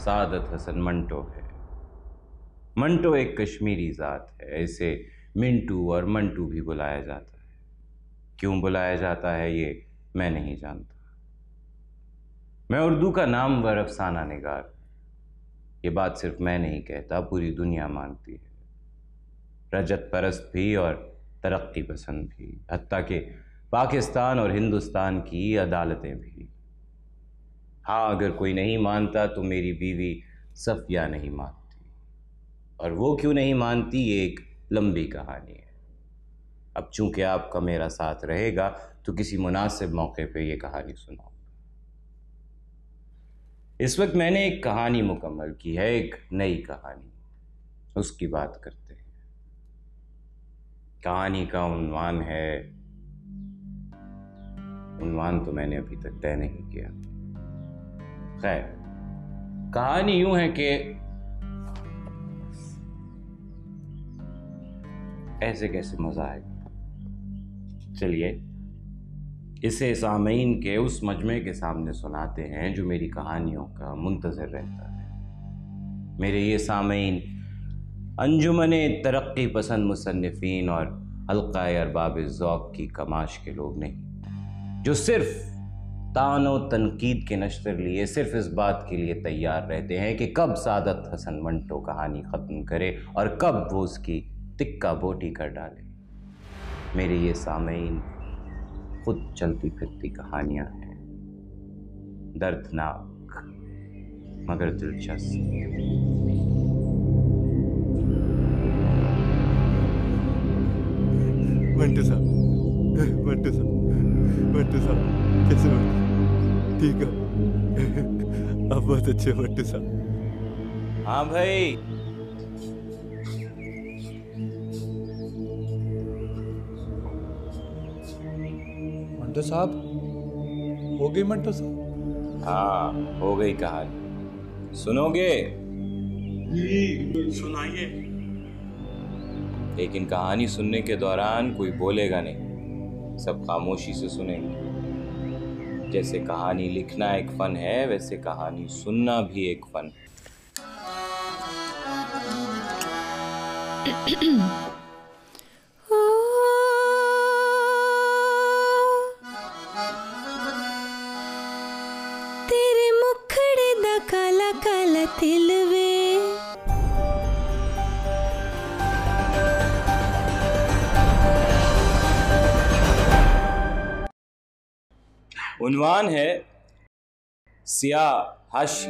सादत हसन मंटो है। मंटो एक कश्मीरी ज़ात है, इसे मिंटू और मंटू भी बुलाया जाता है। क्यों बुलाया जाता है ये मैं नहीं जानता। मैं उर्दू का नामवर अफसाना निगार। ये बात सिर्फ मैं नहीं कहता, पूरी दुनिया मानती है। रजत परस्त भी और तरक्की पसंद भी, हत्ता कि पाकिस्तान और हिंदुस्तान की अदालतें भी। हाँ, अगर कोई नहीं मानता तो मेरी बीवी सफिया नहीं मानती, और वो क्यों नहीं मानती ये एक लंबी कहानी है। अब चूंकि आपका मेरा साथ रहेगा तो किसी मुनासिब मौके पे ये कहानी सुनाऊं। इस वक्त मैंने एक कहानी मुकम्मल की है, एक नई कहानी, उसकी बात करते हैं। कहानी का उन्वान तो मैंने अभी तक तय नहीं किया। खैर, कहानी यूं है कि ऐसे कैसे मजा आएगा। चलिए इसे सामीन के उस मजमे के सामने सुनाते हैं जो मेरी कहानियों का मुंतज़िर रहता है। मेरे ये सामीन अंजुमने तरक्की पसंद मुसन्निफीन और हल्का अरबाब ज़ौक़ की कमाश के लोग नहीं, जो सिर्फ तानो तनकीद के नश्तर लिए सिर्फ इस बात के लिए तैयार रहते हैं कि कब सादत हसन मंटो कहानी ख़त्म करे और कब वो उसकी तिक्का बोटी कर डाले। मेरे ये सामीन खुद चलती फिरती कहानियां हैं, दर्दनाक मगर दिलचस्प। मंटो साहब कैसे हो? ठीक है, आप बहुत अच्छे मंटो साहब। हाँ भाई, मंटो साहब हो गई। मंटो साहब हाँ हो गई कहानी। सुनोगे? जी सुनाइए। लेकिन कहानी सुनने के दौरान कोई बोलेगा नहीं, सब खामोशी से सुनेंगे। जैसे कहानी लिखना एक फन है, वैसे कहानी सुनना भी एक फन है। तेरे मुखड़े दा काला काला तिल वे, उन्वान है सियाह हाशी।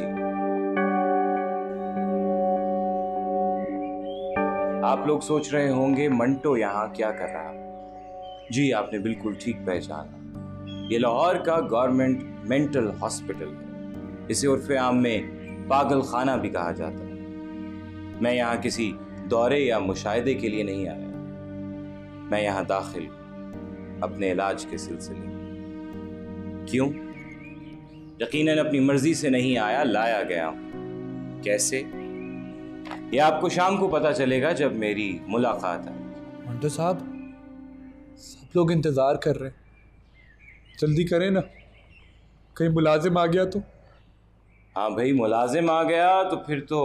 आप लोग सोच रहे होंगे मंटो यहाँ क्या कर रहा है। जी आपने बिल्कुल ठीक पहचाना, ये लाहौर का गवर्नमेंट मेंटल हॉस्पिटल है। इसे उर्फे आम में पागल खाना भी कहा जाता है। मैं यहाँ किसी दौरे या मुशाहिदे के लिए नहीं आया, मैं यहाँ दाखिल अपने इलाज के सिलसिले। क्यों? यकीनन अपनी मर्जी से नहीं आया, लाया गया हूं। कैसे? यह आपको शाम को पता चलेगा जब मेरी मुलाकात है। मंटो साहब सब लोग इंतजार कर रहे हैं, जल्दी करें ना, कहीं मुलाजिम आ गया तो। हाँ भाई, मुलाजिम आ गया तो फिर तो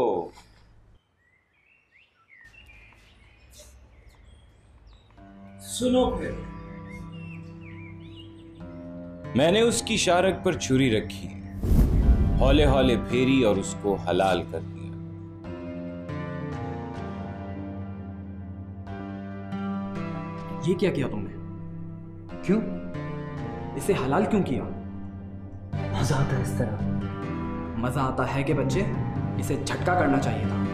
सुनो। फिर मैंने उसकी शारक पर छुरी रखी, हौले हौले फेरी और उसको हलाल कर दिया। ये क्या किया तुमने? क्यों? इसे हलाल क्यों किया? मजा आता है इस तरह। मजा आता है कि बच्चे, इसे झटका करना चाहिए था।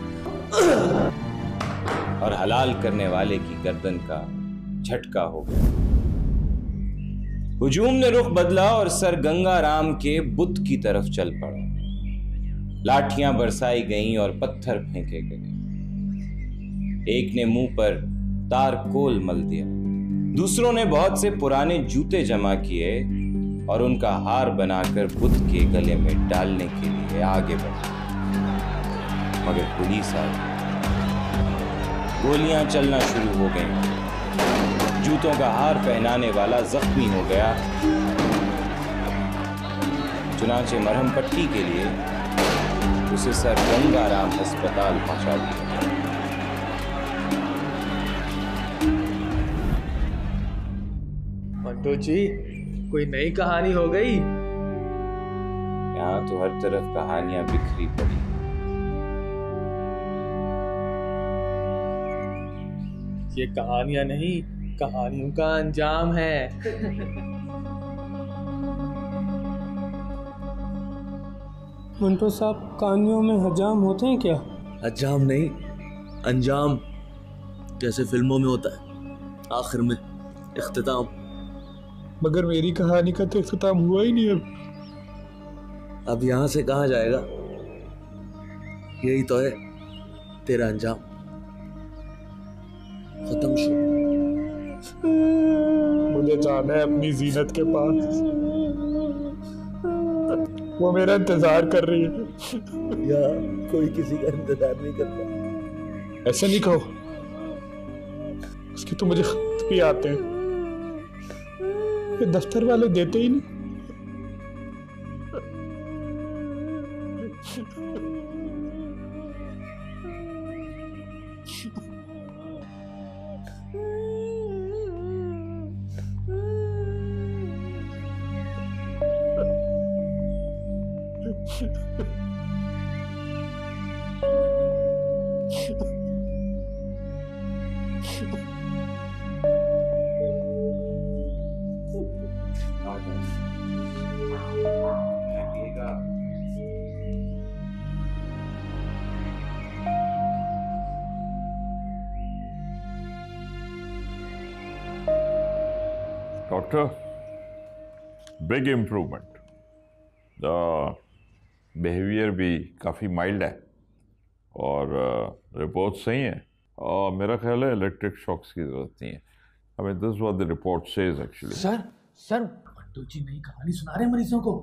और हलाल करने वाले की गर्दन का झटका हो गया। हुजूम ने रुख बदला और सर गंगा राम के बुत की तरफ चल पड़ा। लाठियां बरसाई गईं और पत्थर फेंके गए। एक ने मुंह पर तारकोल मल दिया, दूसरों ने बहुत से पुराने जूते जमा किए और उनका हार बनाकर बुत के गले में डालने के लिए आगे बढ़े। मगर पुलिस आई, गोलियां चलना शुरू हो गईं। जूतों का हार पहनाने वाला जख्मी हो गया। चुनाचे मरहम पट्टी के लिए उसे सर गंगाराम अस्पताल पहुंचा दिया। मंटो जी, कोई नई कहानी हो गई? यहाँ तो हर तरफ कहानियां बिखरी पड़ी। ये कहानियां नहीं, कहानियों का अंजाम है। मंटो साहब, कहानियों में हजाम होते हैं क्या? हजाम नहीं, अंजाम, जैसे फिल्मों में होता है, आखिर में इख्तिताम। मगर मेरी कहानी का तो इख्तिताम हुआ ही नहीं अब यहाँ से कहाँ जाएगा? यही तो है तेरा अंजाम, खत्म शो। मुझे जाना है अपनी जीनत के पास, वो मेरा इंतजार कर रही है। या कोई किसी का इंतजार नहीं करता। ऐसे नहीं कहो, उसके तो मुझे खत भी आते हैं, ये दफ्तर वाले देते ही नहीं। Doctor, big improvement. बिहेवियर भी काफ़ी माइल्ड है और रिपोर्ट सही है, और मेरा ख्याल है इलेक्ट्रिक शॉक्स की ज़रूरत नहीं है। I mean this what the report says actually. Sir Manto ji नई कहानी सुना रहे हैं मरीजों को।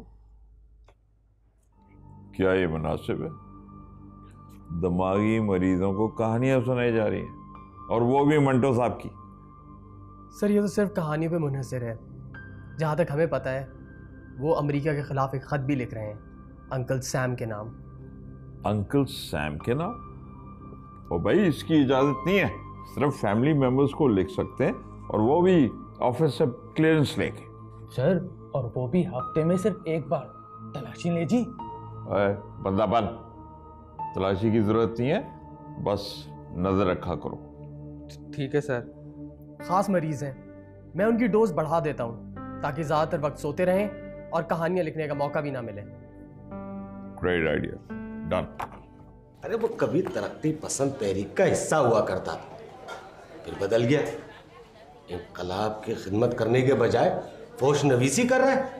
क्या ये मुनासिब है? दिमागी मरीजों को कहानियां सुनाई जा रही हैं, और वो भी मंटो साहब की। सर ये तो सिर्फ कहानियों पे मुनहसर है। जहाँ तक हमें पता है वो अमेरिका के खिलाफ एक ख़त भी लिख रहे हैं, अंकल सैम के नाम। अंकल सैम के नाम? ओ भाई, इसकी इजाज़त नहीं है, सिर्फ फैमिली मेंबर्स को लिख सकते हैं, और वो भी ऑफिस से क्लियरेंस लेके। सर, और वो भी हफ्ते में सिर्फ एक बार। तलाशी ले जी। बंदा बन, तलाशी की ज़रूरत नहीं है, बस नज़र रखा करो। ठीक है सर। ख़ास मरीज़ हैं, मैं उनकी डोज बढ़ा देता हूँ ताकि ज़्यादातर वक्त सोते रहें और कहानियाँ लिखने का मौका भी ना मिले। Great idea, done. अरे वो कभी तरक्की पसंद तहरीक का हिस्सा हुआ करता था, फिर बदल गया। इंकलाब की खिदमत करने के बजाय फोश नवीसी कर रहा है।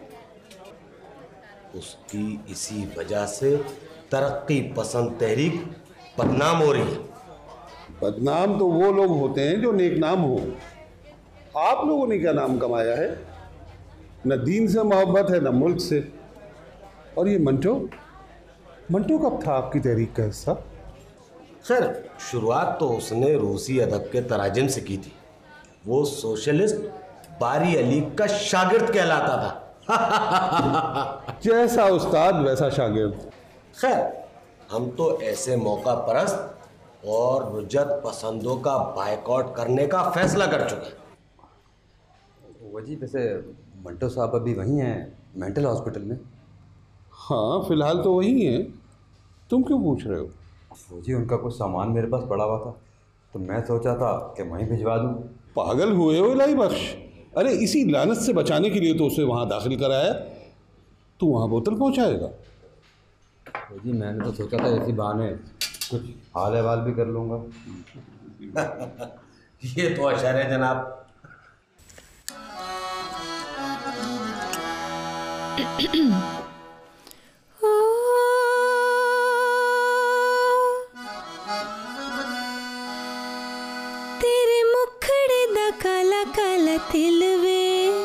उसकी इसी वजह से तरक्की पसंद तहरीक बदनाम हो रही है। बदनाम तो वो लोग होते हैं जो नेकनाम हो। आप लोगों ने क्या नाम कमाया है? न दीन से मोहब्बत है, न मुल्क से। और ये मंटो कब था आपकी तहरीक का हिस्सा? सर, शुरुआत तो उसने रूसी अदब के तराजिम से की थी। वो सोशलिस्ट बारी अली का शागिर्द कहलाता था। जैसा उस्ताद वैसा शागिर्द। खैर, हम तो ऐसे मौका परस्त और रुजत पसंदों का बायकॉट करने का फैसला कर चुके हैं। वजी, वैसे मंटो साहब अभी वहीं हैं मेंटल हॉस्पिटल में? हाँ, फिलहाल तो वही हैं। तुम क्यों पूछ रहे हो? वजी, उनका कुछ सामान मेरे पास पड़ा हुआ था, तो मैं सोचा था कि वहीं भिजवा दूँ। पागल हुए हो इलाही बख्श? अरे इसी लानत से बचाने के लिए तो उसे वहाँ दाखिल कराया। तू वहाँ बोतल पहुँचाएगा? वजी, मैंने तो सोचा था इसी बहाने कुछ हाल अहवाल भी कर लूँगा। ये तो अशर है जनाब। तेरे मुखड़े दा काला काला तिल वे,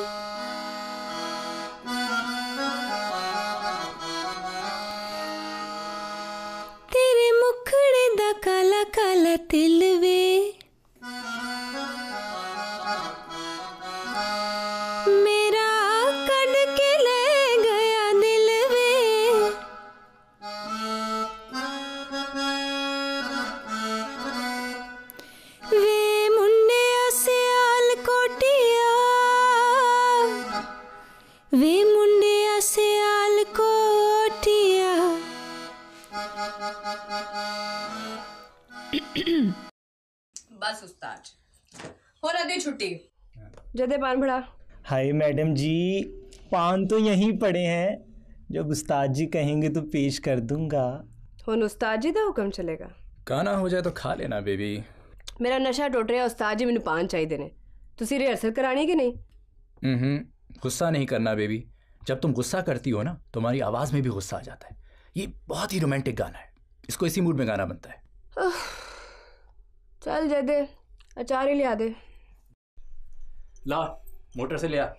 तेरे मुखड़े दा काला काला तिल वे, मेरा कड़ के ले गया दिल वे मुंडिया सियाल कोटिया। बस उस्ताद हो रहा दी छुट्टी जदे पान बड़ा। हाय मैडम जी, पान तो यहीं पड़े हैं, जब उस्ताद जी कहेंगे तो पेश कर दूंगा। हुन उस्ताद जी दा हुक्म चलेगा। गाना हो जाए तो खा लेना बेबी। मेरा नशा टुट रहा, उस्ताद जी मैनू पान चाहिए ने। तुसी रिहर्सल करानी कि नहीं? गुस्सा नहीं करना बेबी। जब तुम गुस्सा करती हो ना, तुम्हारी आवाज में भी गुस्सा आ जाता है। ये बहुत ही रोमांटिक गाना है, इसको इसी मूड में गाना बनता है। चल जदे अचार ही लिया दे। ला मोटर से लिया।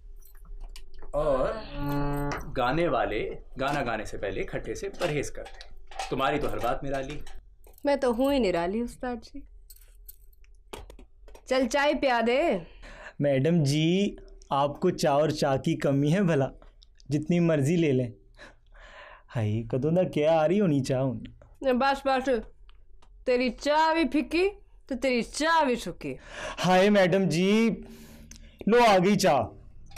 और गाने वाले गाना गाने से पहले खट्टे से परहेज करते। तुम्हारी तो हर बात निराली। मैं तो हूं ही निराली उस्ताद जी। चल चाय पिया दे। मैडम जी, आपको चाय और चाय की कमी है भला? जितनी मर्जी ले लें। हाय कदों दा क्या आ रही होनी चाह। बस बस, तेरी चाय भी फिक्की तो तेरी चाय भी सुक्की। हाय मैडम जी, लो आ गई चाय।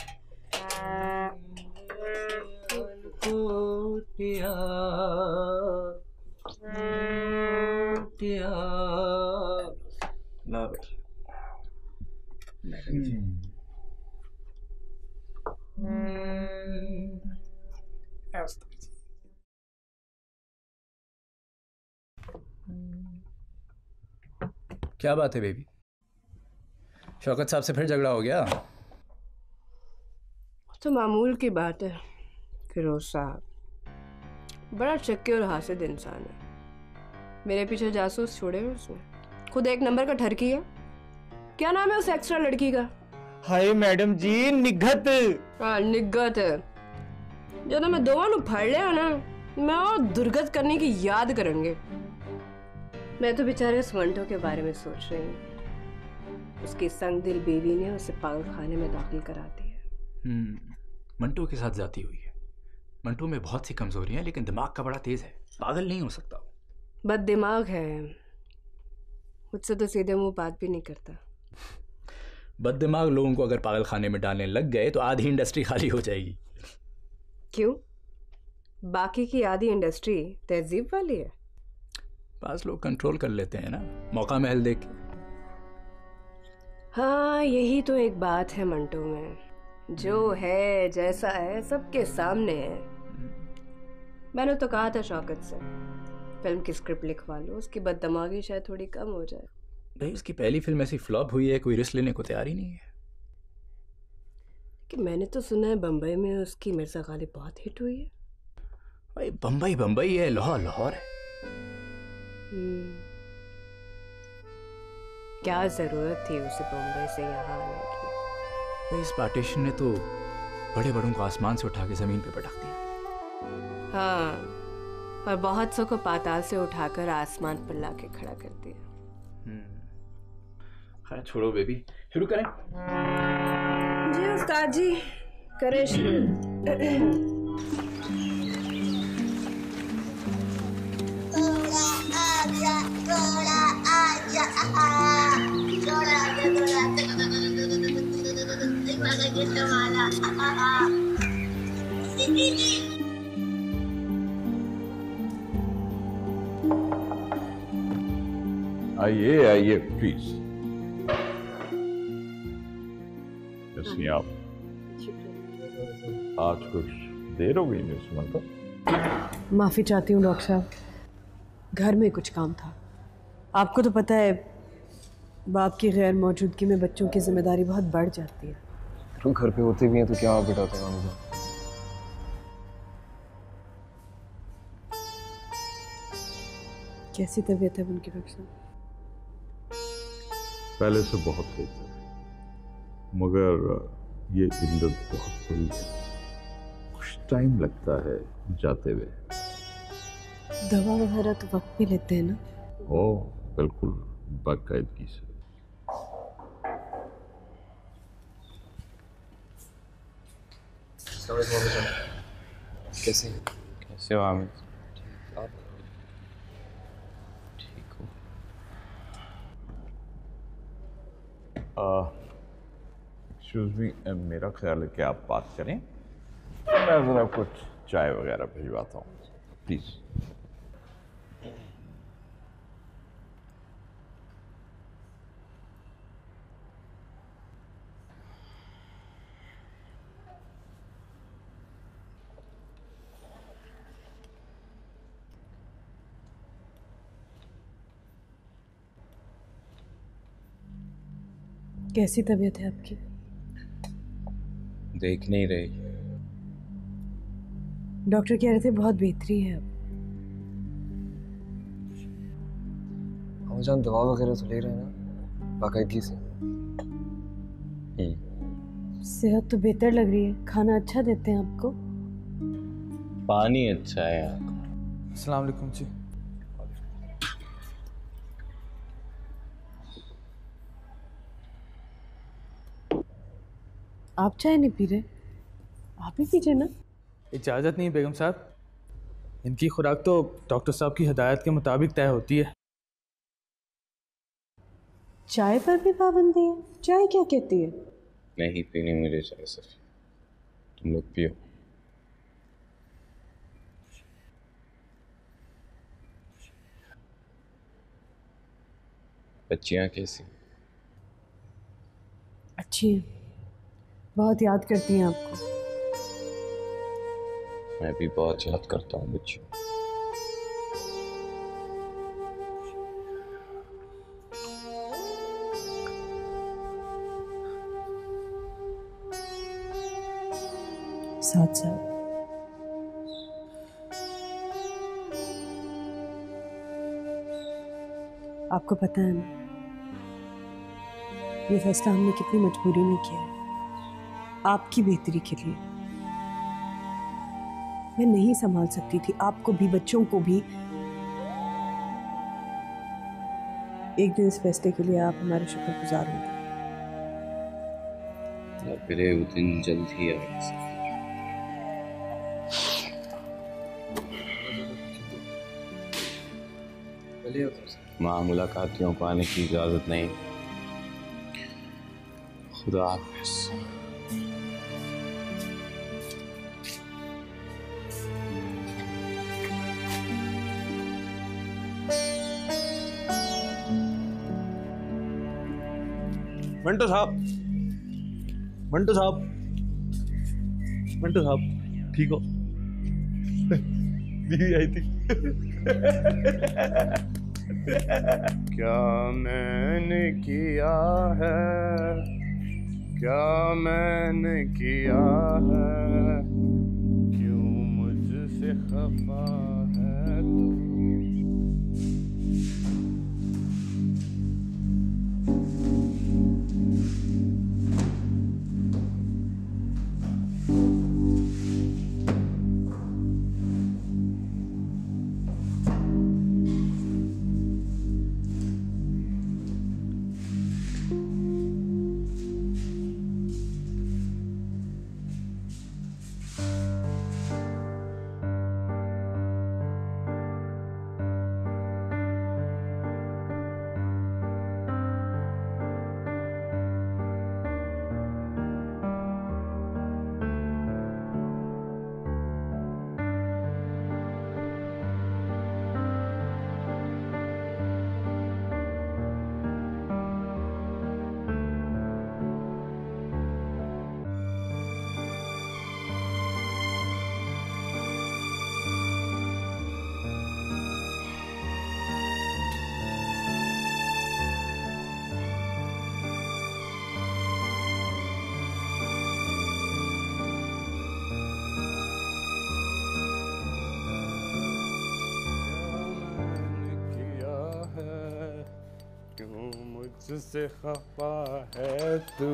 क्या बात है बेबी? शौकत साहब से फिर झगड़ा हो गया? तो मामूल की बात है। फिरोज साहब बड़ा चक्के और हासिद इंसान है। मेरे पीछे जासूस छोड़े हुए उसने। खुद एक नंबर का ठरकी है। क्या नाम है उस एक्स्ट्रा लड़की का? Hi madam ji, Nigat. हाँ निगत है। जब मैं दोनों फड़ लिया ना, मैं और दुर्गत करने की याद करेंगे। मैं तो बेचारे उस मंटो के बारे में सोच रही हूँ। उसकी संग दिल बीवी ने उसे पागल खाने में दाखिल करा दिया। मंटो के साथ जाती हुई है। मंटो में बहुत सी कमजोरियां हैं, लेकिन दिमाग का बड़ा तेज है। पागल नहीं हो सकता। बद दिमाग है। मुझसे तो सीधे मुंह बात भी नहीं करता। बद दिमाग लोगों को अगर पागल खाने में डालने लग गए तो आधी इंडस्ट्री खाली हो जाएगी। क्यों? बाकी की आधी इंडस्ट्री तहजीब वाली है। पास लोग कंट्रोल कर लेते हैं ना, मौका महल देख के। हाँ यही तो एक बात है मंटो में। जो है जैसा है सबके सामने है। मैंने तो कहा था शौकत से फिल्म की स्क्रिप्ट लिखवा लो, उसकी बददिमागी शायद थोड़ी कम हो जाए। भाई उसकी पहली फिल्म ऐसी फ्लॉप हुई है, कोई रिस्क लेने को तैयार ही नहीं है। कि मैंने तो सुना है बम्बई में उसकी मिर्जा गालिब बहुत हिट हुई है। भाई बम्बई बम्बई है, लाहौर लाहौर है। क्या जरूरत थी उसे बम्बई से यहाँ आने की? भाई इस पार्टीशन ने तो बड़े बड़ों को आसमान से उठा के जमीन पे पटक दिया। हाँ, और बहुत सौ को पाताल से उठाकर आसमान पर लाके खड़ा कर दिया। खैर छोड़ो बेबी, शुरू करें? जी उस्ताद जी, करें शुरू। आइए आइए प्लीज। कैसी आप? आज कुछ देर हो गई मिस मंटो। माफी चाहती हूँ डॉक्टर साहब, घर में कुछ काम था। आपको तो पता है बाप की गैर मौजूदगी में बच्चों की जिम्मेदारी बहुत बढ़ जाती है। तुम घर पे होते भी हैं तो क्या आप बिठाते हैं मुझे? कैसी तबीयत है उनकी डॉक्टर साहब? पहले से बहुत बेहतर है, मगर ये इल्लत बहुत बड़ी है। कुछ टाइम लगता है जाते हुए। दवा वगैरह तो वक्त पे लेते हैं ना? ओह बिल्कुल, बाकायदगी से। कैसे कैसे हो आमिर? आप ठीक हो? एक्सक्यूज मी, मेरा ख्याल है कि आप बात करें। मैं ज़रा कुछ चाय वगैरह भिजवाता हूँ, प्लीज़। कैसी तबीयत है आपकी? देख नहीं रही। डॉक्टर कह रहे थे बहुत बेहतरी है अब। जान दवा वगैरह तो ले रहे हैं ना बाकायदगी से? सेहत तो बेहतर लग रही है। खाना अच्छा देते हैं आपको? पानी अच्छा है यहाँ का। अस्सलाम वालेकुम जी। आप चाय नहीं पी रहे? आप ही पीजिए ना। इजाज़त नहीं बेगम साहब, इनकी खुराक तो डॉक्टर साहब की हिदायत के मुताबिक तय होती है। चाय पर भी पाबंदी है? चाय क्या कहती है? नहीं पीनी मुझे चाय सर, तुम लोग पियो। बच्चियाँ कैसी? अच्छी है, बहुत याद करती हैं आपको। मैं भी बहुत याद करता हूँ बच्चियों। साथ साथ आपको पता है ना, ये फैसला हमने कितनी मजबूरी में किया है, आपकी बेहतरी के लिए। मैं नहीं संभाल सकती थी आपको भी बच्चों को भी। एक दिन इस फैसले के लिए आप हमारे शुक्रगुजार होंगे। मेरे वो दिन जल्द ही आएगा। माँ मुलाकातियों को आने की इजाजत नहीं। खुदा हाफिज़। मंटो साहब, मंटो साहब, मंटो साहब, ठीक हो? दीदी आई थी। क्या मैंने किया है, क्या मैंने किया है, क्यों मुझसे खफा है तू? मुझसे खफा है तू,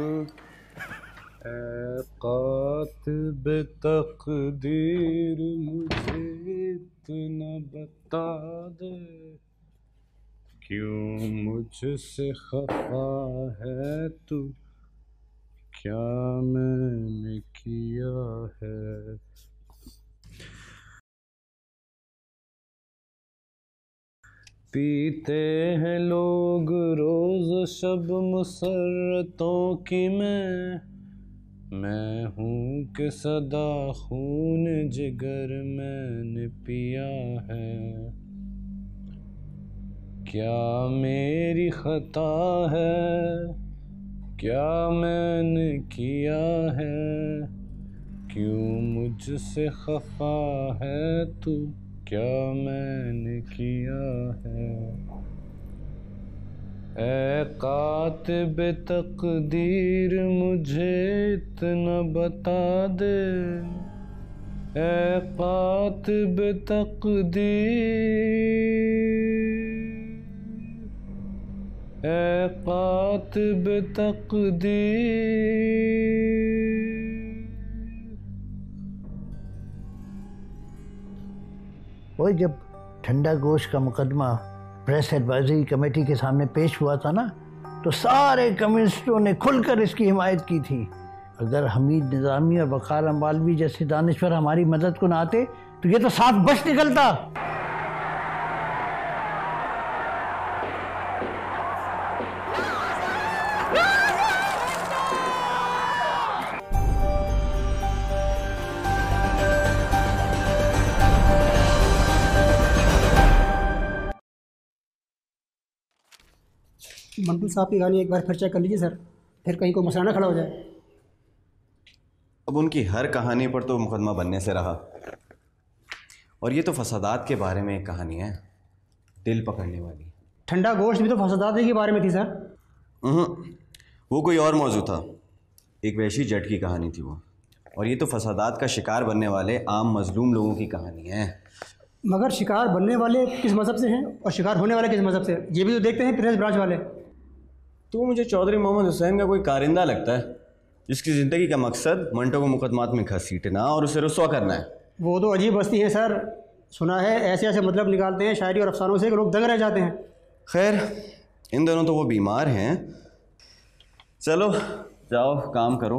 ऐ कातिब तकदीर मुझे इतना बता दे, क्यों मुझसे खफा है तू, क्या मैंने किया है। पीते हैं लोग रोज शब मुसर्रतों की मैं, मैं हूँ कि सदा खून जिगर मैंने पिया है, क्या मेरी खता है, क्या मैंने किया है, क्यों मुझसे खफा है तू, क्या मैंने किया है। ऐ कातिब तकदीर मुझे इतना बता दे, ऐ कातिब तकदीर, ऐ कातिब तकदीर। वो जब ठंडा गोश्त का मुकदमा प्रेस एडवाइजरी कमेटी के सामने पेश हुआ था ना, तो सारे कम्युनिस्टों ने खुलकर इसकी हिमायत की थी। अगर हमीद निज़ामी और वक़ार अम्बालवी जैसे दानिश्वर हमारी मदद को ना आते तो ये तो साफ बश निकलता। मंटू साहब की कहानी एक बार फिर चेक कर लीजिए सर, फिर कहीं कोई मसला ना खड़ा हो जाए। अब उनकी हर कहानी पर तो मुकदमा बनने से रहा, और ये तो फसादात के बारे में एक कहानी है, दिल पकड़ने वाली। ठंडा गोश्त भी तो फसादात के बारे में थी सर। वो कोई और मौजू था, एक वैशी जट की कहानी थी वो, और ये तो फसादात का शिकार बनने वाले आम मजलूम लोगों की कहानी है। मगर शिकार बनने वाले किस मज़हब से हैं और शिकार होने वाले किस मज़हब से, ये भी तो देखते हैं प्रेस ब्रांच वाले। तो मुझे चौधरी मोहम्मद हुसैन का कोई कारिंदा लगता है, जिसकी ज़िंदगी का मकसद मंटो को मुकदमात में घसीटना और उसे रुस्वा करना है। वो तो अजीब बस्ती है सर, सुना है ऐसे ऐसे मतलब निकालते हैं शायरी और अफसानों से कि लोग दंग रह जाते हैं। खैर इन दोनों तो वो बीमार हैं, चलो जाओ काम करो।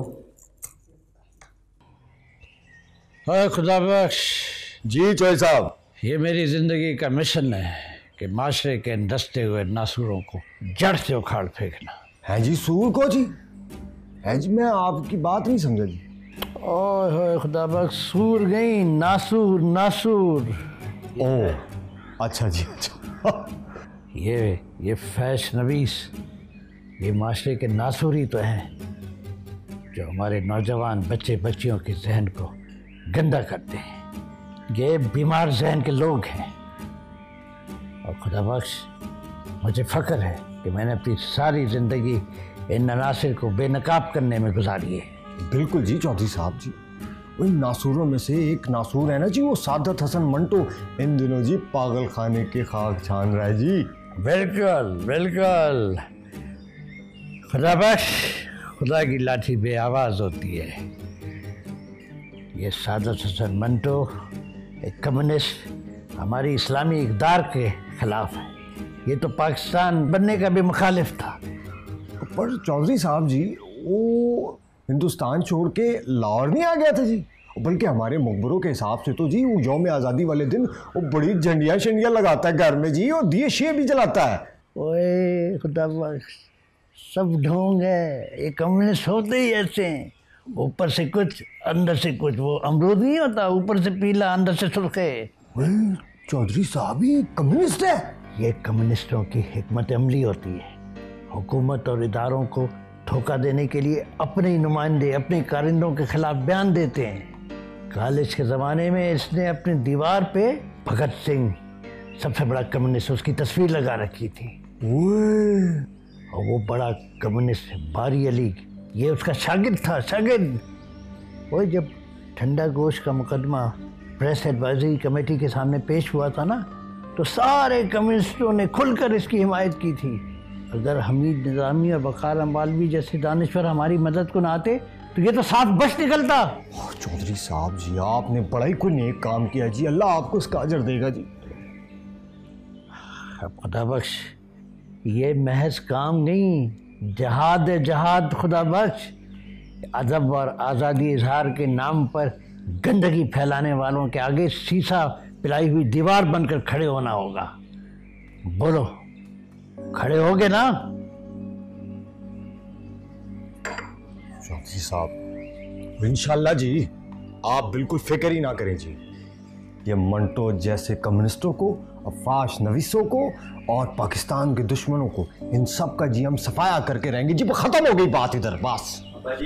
हाँ खुदा बख्श। जी चौधरी साहब, ये मेरी ज़िंदगी का मिशन है कि माशरे के इन दसते हुए नासूरों को जड़ से उखाड़ फेंकना। है जी सूर को जी? है जी, मैं आपकी बात नहीं समझा जी। ओह खुदा बख्श, सूर गई, नासूर नासूर। ओह अच्छा जी अच्छा। ये फैश नवीस, ये माशरे के नासूर ही तो हैं जो हमारे नौजवान बच्चे बच्चियों के जहन को गंदा करते हैं। ये बीमार जहन के लोग हैं, और खुदा बख्श मुझे फ़ख्र है कि मैंने अपनी सारी ज़िंदगी इन अनासिर को बेनकाब करने में गुजारी है। बिल्कुल जी चौधरी साहब जी, उन नासूरों में से एक नासूर है ना जी, वो सादत हसन मंटो, इन दिनों जी पागल खाने के खाक छान रहा है जी। बिल्कुल बिल्कुल। खुदा बख्श, खुदा की लाठी बे आवाज़ होती है। ये सादत हसन मंटो एक कम्युनिस्ट हमारी इस्लामी इक़दार के ख़िलाफ़ है। ये तो पाकिस्तान बनने का भी मुखालिफ था। पर चौधरी साहब जी, वो हिंदुस्तान छोड़ के लाहौर नहीं आ गया था जी? बल्कि हमारे मकबरों के हिसाब से तो जी वो यौम आज़ादी वाले दिन वो बड़ी झंडियाँ शंडियाँ लगाता है घर में जी, और दिए शिए भी जलाता है। ओए खुदा बख्श, सब ढोंग है, ये कम्युनिस्ट होते ही ऐसे हैं, ऊपर से कुछ अंदर से कुछ। वो अमरूद नहीं होता, ऊपर से पीला अंदर से सुर्ख है। चौधरी साहब ये कम्युनिस्ट है? ये कम्युनिस्टों की हिकमत अमली होती है। हुकूमत और इदारों को धोखा देने के लिए अपने ही नुमाइंदे अपने कारिंदों के खिलाफ बयान देते हैं। कॉलेज के ज़माने में इसने अपनी दीवार पे भगत सिंह, सबसे बड़ा कम्युनिस्ट, उसकी तस्वीर लगा रखी थी। और वो बड़ा कम्युनिस्ट बारी अली, ये उसका शागिर्द था, शागिर्द। वो जब ठंडा गोश्त का मुकदमा प्रेस एडवाइजरी कमेटी के सामने पेश हुआ था ना, तो सारे कम्युनिस्टों ने खुलकर इसकी हिमायत की थी। अगर हमीद निज़ामी और वक़ार अम्बालवी जैसे दानिश्वर हमारी मदद को ना आते तो ये तो साफ बश निकलता। चौधरी साहब जी, आपने बड़ा ही कोई नेक काम किया जी, अल्लाह आपको इसका अजर देगा जी। खुदा बख्श, ये महज काम नहीं, जहाद है जहाद। खुदा बख्श, अदब और आज़ादी इजहार के नाम पर गंदगी फैलाने वालों के आगे शीशा पिलाई हुई दीवार बनकर खड़े होना होगा। बोलो, खड़े होगे ना? चौधरी साहब इंशाल्लाह जी, आप बिल्कुल फिक्र ही ना करें जी। ये मंटो जैसे कम्युनिस्टों को, अफाश नवीसों को और पाकिस्तान के दुश्मनों को, इन सब का जी हम सफाया करके रहेंगे जी। खत्म हो गई बात इधर, बस।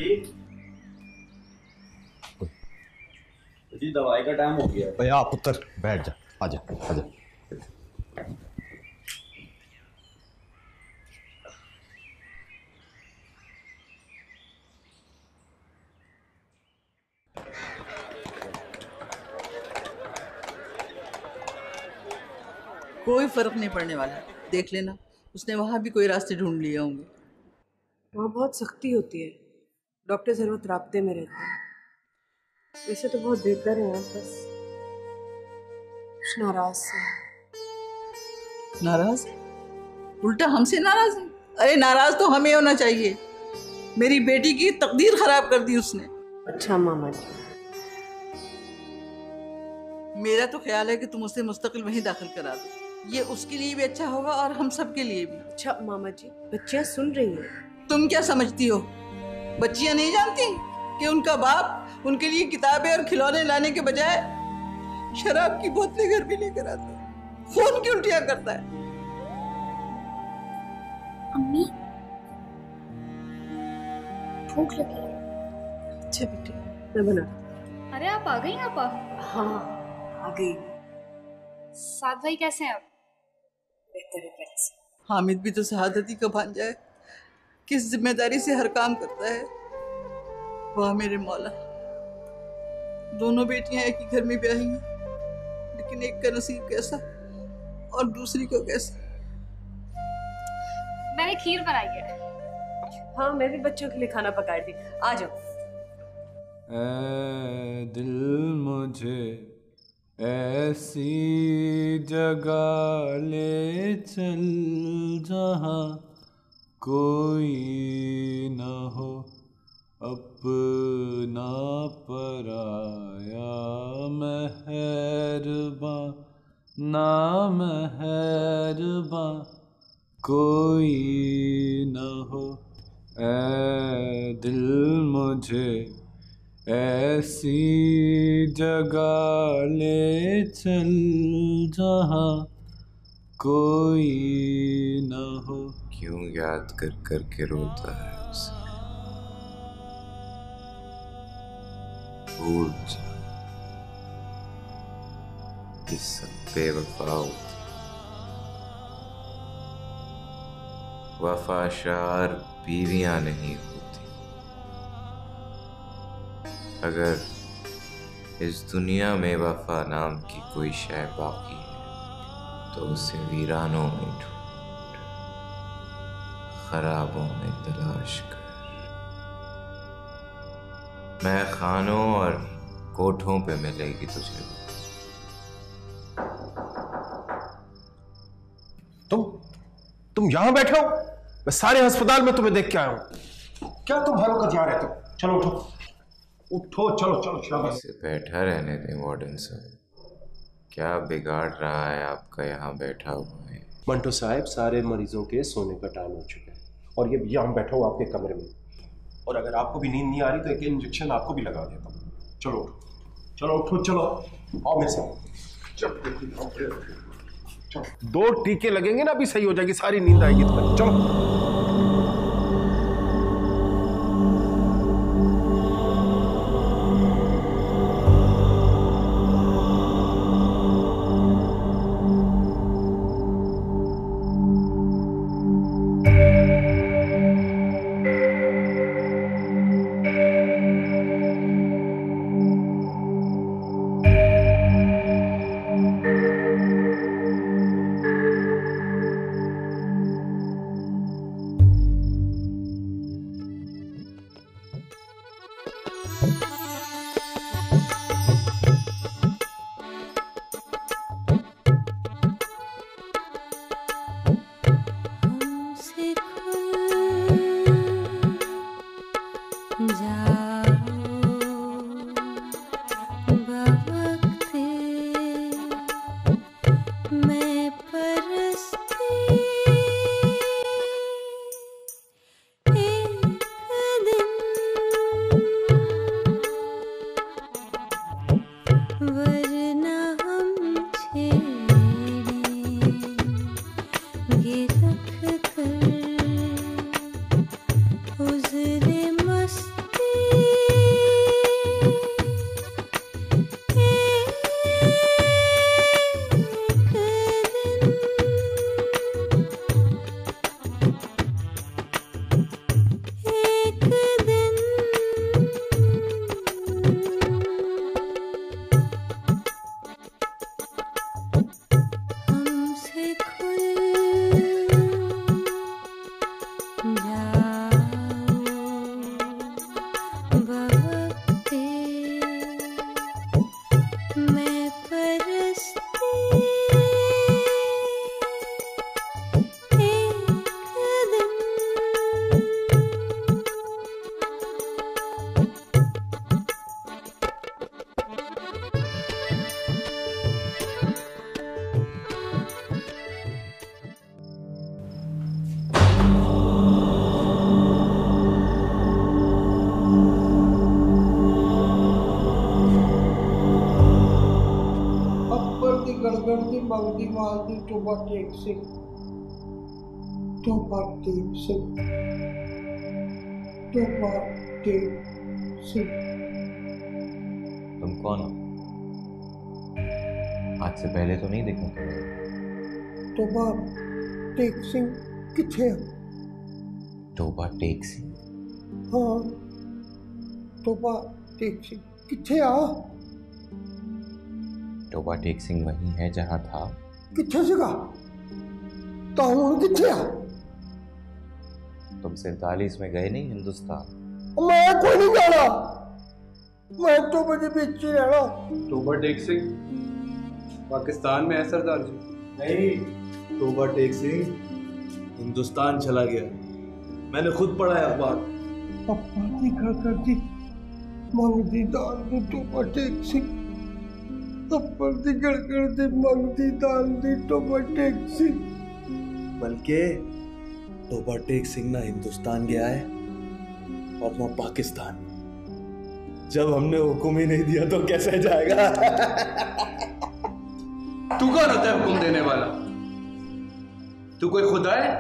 जी दवाई का टाइम हो गया है। भैया पुत्र बैठ जा, आजा आजा। कोई फर्क नहीं पड़ने वाला, देख लेना, उसने वहां भी कोई रास्ते ढूंढ लिए होंगे। वहाँ बहुत सख्ती होती है, डॉक्टर हर वक्त राब्ते में रहते हैं। वैसे तो बहुत बेहतर है, बस कुछ नाराज से। नाराज? उल्टा हमसे नाराज है? अरे नाराज तो हमें होना चाहिए, मेरी बेटी की तकदीर खराब कर दी उसने। अच्छा मामा जी, मेरा तो ख्याल है कि तुम उसे मुस्तकिल वहीं दाखिल करा दो, ये उसके लिए भी अच्छा होगा और हम सब के लिए भी। अच्छा मामा जी, बच्चियां सुन रही हैं। तुम क्या समझती हो, बच्चियां नहीं जानती कि उनका बाप उनके लिए किताबें और खिलौने लाने के बजाय शराब की बोतलें घर भी लेकर आता है, खून की उल्टियां करता है। अम्मी भूख लगी है। अच्छा बेटे, मैं बना। अरे आप आ गई आपा? हाँ आ गई। साथ भाई कैसे हैं आप? बेहतर है पहले से। हामिद भी तो शहादती का भांजा है, किस जिम्मेदारी से हर काम करता है। वाह मेरे मौला, दोनों बेटियां एक ही घर में ब्याही हैं, लेकिन एक का नसीब कैसा और दूसरी को कैसा। मैंने खीर बनाई है। हाँ मैं भी बच्चों के लिए खाना पकाई थी, आ जाओ। ऐ दिल मुझे ऐसी जगह ले चल जहाँ कोई न हो अपना पराया, मेहरबां ना मेहरबां कोई न हो। ऐ दिल मुझे ऐसी जगह ले चल जहाँ कोई न हो। क्यों याद कर कर के रोता है उसे, भूल जा ये सब बेवफा होती। वफाशार बीवियां नहीं होती। अगर इस दुनिया में वफा नाम की कोई शय बाकी है तो उसे वीरानों में ढूंढ, खराबों में तलाश कर, मैं खानों और कोठों पे मिलेगी तुझे। तुम यहाँ बैठे हो? मैं सारे अस्पताल में तुम्हें देख के आया हूँ। क्या तुम हर वक्त यहाँ रहते हो? चलो उठो उठो, चलो चलो चलो। इसे बैठा रहने दें वार्डन साहब, क्या बिगाड़ रहा है आपका यहाँ बैठा हुआ है? मंटो साहब, सारे मरीजों के सोने का टाइम हो चुका है और ये यहाँ बैठा हुआ आपके कमरे में, और अगर आपको भी नींद नहीं आ रही तो एक इंजेक्शन आपको भी लगा देता हूँ। चलो उठो चलो उठो, चलो आओ मेरे साथ। चलो 2 टीके लगेंगे ना, अभी सही हो जाएगी, सारी नींद आएगी तुम्हें। चलो वरना हम छेड़ेंगे रख कर उज़रे मस्ती गड़गड़ती मंगती मालती टोबा टेक सिंह टोबा टेक सिंह टोबा टेक सिंह। तुम कौन हो? आज से पहले तो नहीं देखा था। टोबा टेक सिंह किथे? टोबा टेक सिंह? हाँ, टोबा टेक सिंह किथे आ? टोबा टेक सिंह वही है जहां था। किथे सीगा? तो हुण किथे आ? तुम 47 में गए नहीं हिंदुस्तान? मैं कोई नहीं जाना, मैं तो बजे बीच ही रहना। टोबा टेक सिंह पाकिस्तान में है सरदार जी? नहीं, टोबा टेक सिंह हिंदुस्तान चला गया। मैंने खुद पढ़ा है अखबार। पप्पा दी गड़गड़ती मंगती दाल दी टोबा टेक सिंह, तप्पर दी गड़गड़ती मंगती दाल दी टोबा टेक सिंह। बल्कि टोबा टेक सिंह ना हिंदुस्तान गया है और ना पाकिस्तान। जब हमने हुक्म ही नहीं दिया तो कैसे जाएगा? तू कौन होता है हुक्म देने वाला? तू कोई खुदा है?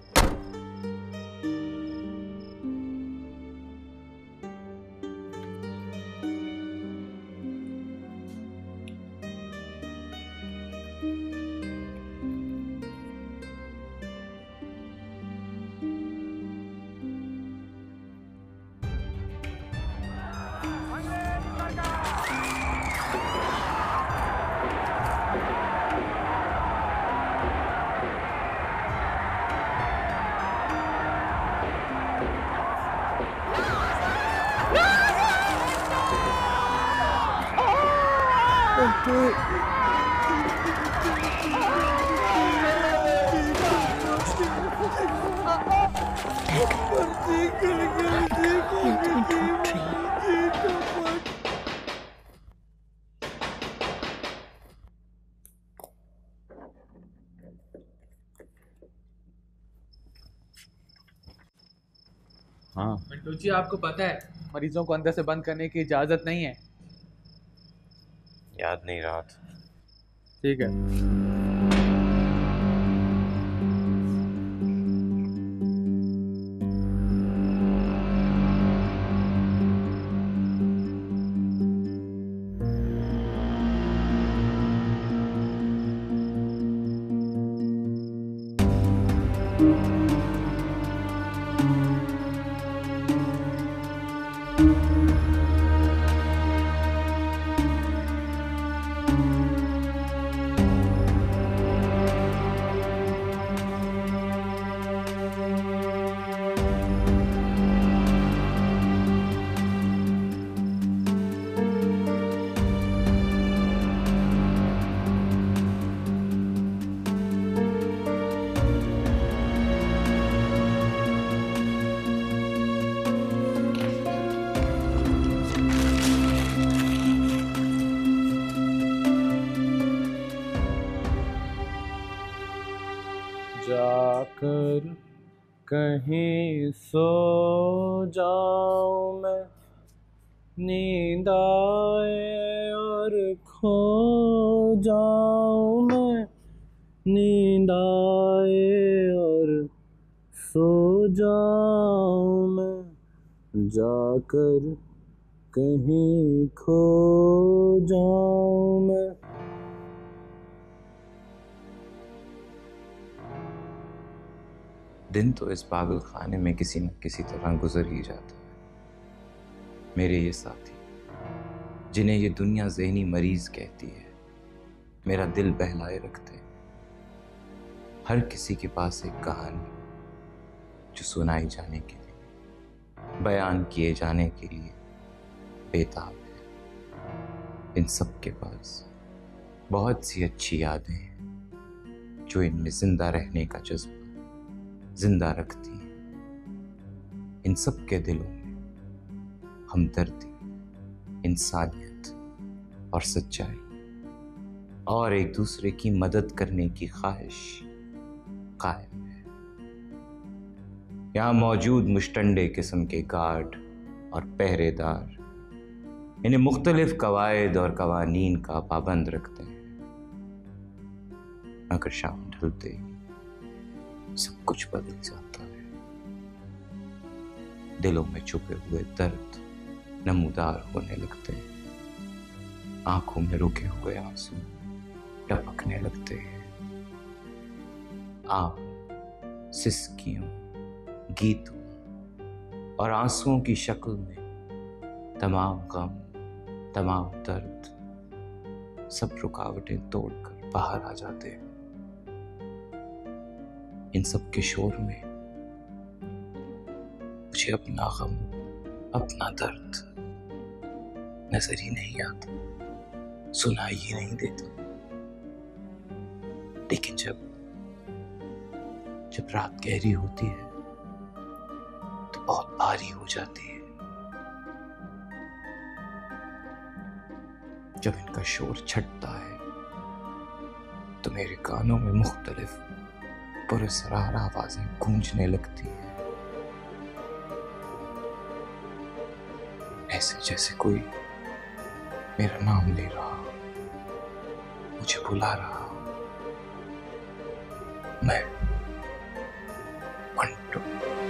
हाँ मंटू जी, आपको पता है मरीजों को अंदर से बंद करने की इजाजत नहीं है। याद नहीं रहा था। ठीक है। जाकर कहीं सो जाऊं मैं, नींद आए और और खो जाऊं मैं, नींद आए और सो जाऊं मैं, जाकर कहीं खो जाऊं मैं। दिन तो इस पागल खाने में किसी न किसी तरह गुजर ही जाता है। मेरे ये साथी जिन्हें ये दुनिया ज़हनी मरीज कहती है, मेरा दिल बहलाए रखते हैं। हर किसी के पास एक कहानी जो सुनाई जाने के लिए, बयान किए जाने के लिए बेताब है। इन सब के पास बहुत सी अच्छी यादें हैं जो इनमें जिंदा रहने का जज्बा जिंदा रखती हैं। इन सब के दिलों में हमदर्दी, इंसानियत और सच्चाई और एक दूसरे की मदद करने की ख्वाहिश कायम है। यहाँ मौजूद मुश्तंडे किस्म के गार्ड और पहरेदार इन्हें मुख्तलिफ कवायद और कवानीन का पाबंद रखते हैं, मगर शाम ढलते ही सब कुछ बदल जाता है। दिलों में छुपे हुए दर्द नमूदार होने लगते हैं, आंखों में रुके हुए आंसू टपकने लगते हैं। आप सिसकियों, गीतों और आंसुओं की शक्ल में तमाम गम, तमाम दर्द, सब रुकावटें तोड़कर बाहर आ जाते हैं। इन सब के शोर में मुझे अपना गम, अपना दर्द नजर ही नहीं आता, सुनाई ही नहीं देता। लेकिन जब रात गहरी होती है तो बहुत भारी हो जाती है। जब इनका शोर छटता है तो मेरे कानों में मुख्तलिफ पुरस्रार आवाजें गूंजने लगती हैं, ऐसे जैसे कोई मेरा नाम ले रहा, मुझे बुला रहा। मैं मंटो।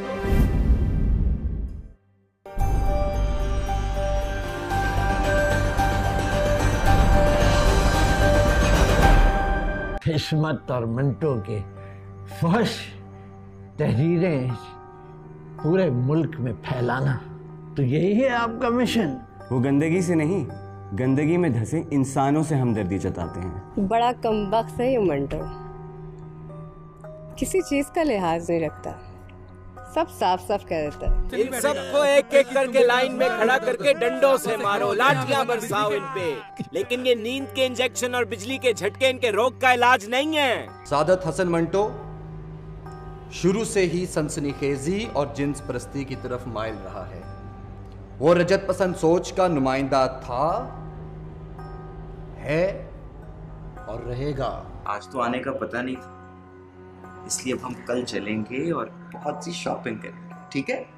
किस्मत और मंटो के फहश तहरीरें पूरे मुल्क में फैलाना, तो यही है आपका मिशन? वो गंदगी से नहीं, गंदगी में धंसे इंसानों से हमदर्दी जताते हैं। बड़ा कमबख्त है ये मंटो, किसी चीज का लिहाज नहीं रखता, सब साफ साफ कह देता है। इन सबको एक एक करके लाइन में खड़ा करके डंडों से मारो, लाठियां बरसाओ इन पे, लेकिन ये नींद के इंजेक्शन और बिजली के झटके इनके रोग का इलाज नहीं है। सादत हसन मंटो शुरू से ही सनसनीखेजी और जिन्स परस्ती की तरफ माइल रहा है। वो रजत पसंद सोच का नुमाइंदा था, है और रहेगा। आज तो आने का पता नहीं था, इसलिए अब हम कल चलेंगे और बहुत सी शॉपिंग करेंगे, ठीक है?